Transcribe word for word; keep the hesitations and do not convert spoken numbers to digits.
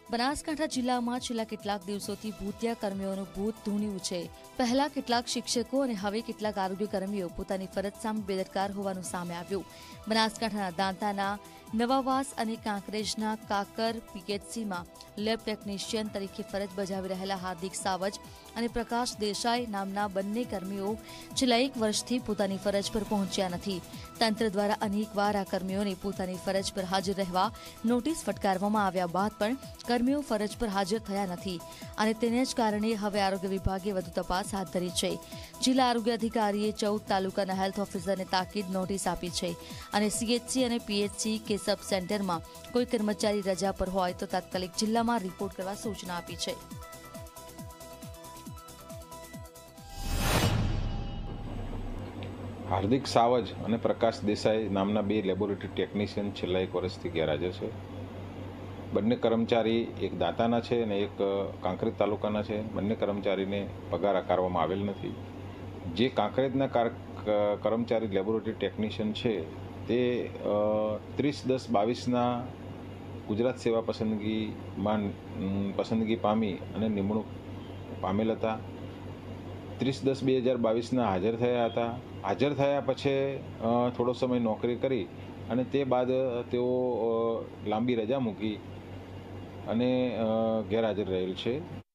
બનાસકાંઠા જિલ્લામાં છેલ્લા કેટલાક દિવસોથી ભૂતિયા કર્મીઓનું ભૂત ધૂણ્યું છે। પહેલા કેટલાક શિક્ષકો અને હવે કેટલાક આરોગ્ય કર્મીઓ પોતાની ફરજ સામે બેદરકાર હોવાનું સામે આવ્યું। બનાસકાંઠાના દાંતાના નવાવાસ અને કાંકરેજના કાકર પીએચસીમાં લેબ ટેકનિશિયન તરીકે ફરજ બજાવી રહેલા હાર્દિક સાવજ અને પ્રકાશ દેસાઈ નામના બંને કર્મીઓ છેલ્લા એક વર્ષથી પોતાની ફરજ પર પહોંચ્યા નથી। તંત્ર દ્વારા અનેકવાર આ કર્મીઓને પોતાની ફરજ પર હાજર રહેવા નોટિસ ફટકારવામાં આવ્યા બાદ પણ કર્મીઓ ફરજ પર હાજર થયા નથી અને તેને જ કારણે હવે આરોગ્ય વિભાગે વધુ તપાસ હાથ ધરી છે। જિલ્લા આરોગ્ય અધિકારીએ ચૌદ તાલુકાના હેલ્થ ઓફિસરને તાકીદ નોટિસ આપી છે અને સીએચસી અને પીએચસી કે સબ સેન્ટરમાં કોઈ કર્મચારી રજા પર હોય તો તાત્કાલિક જિલ્લામાં રિપોર્ટ કરવા સૂચના આપી છે। હાર્દિક સાવજ અને પ્રકાશ દેસાઈ નામના બે લેબોરેટરી ટેકનિશિયન છેલ્લા એક વર્ષથી ગેરહાજર છે। બંને કર્મચારી એક દાંતાના છે અને એક કાંકરેજ તાલુકાના છે। બંને કર્મચારીને પગાર આકારવામાં આવેલ નથી। જે કાંકરેજના કર્મચારી લેબોરેટરી ટેકનિશિયન છે તે ત્રીસ દસ બાવીસના ગુજરાત સેવા પસંદગીમાં પસંદગી પામી અને નિમણૂક પામેલ હતા। ત્રીસ દસ બે હજાર બાવીસના હાજર થયા હતા। હાજર થયા પછી થોડો સમય નોકરી કરી અને તે બાદ તેઓ લાંબી રજા મૂકી અને ગેરહાજર રહેલ છે।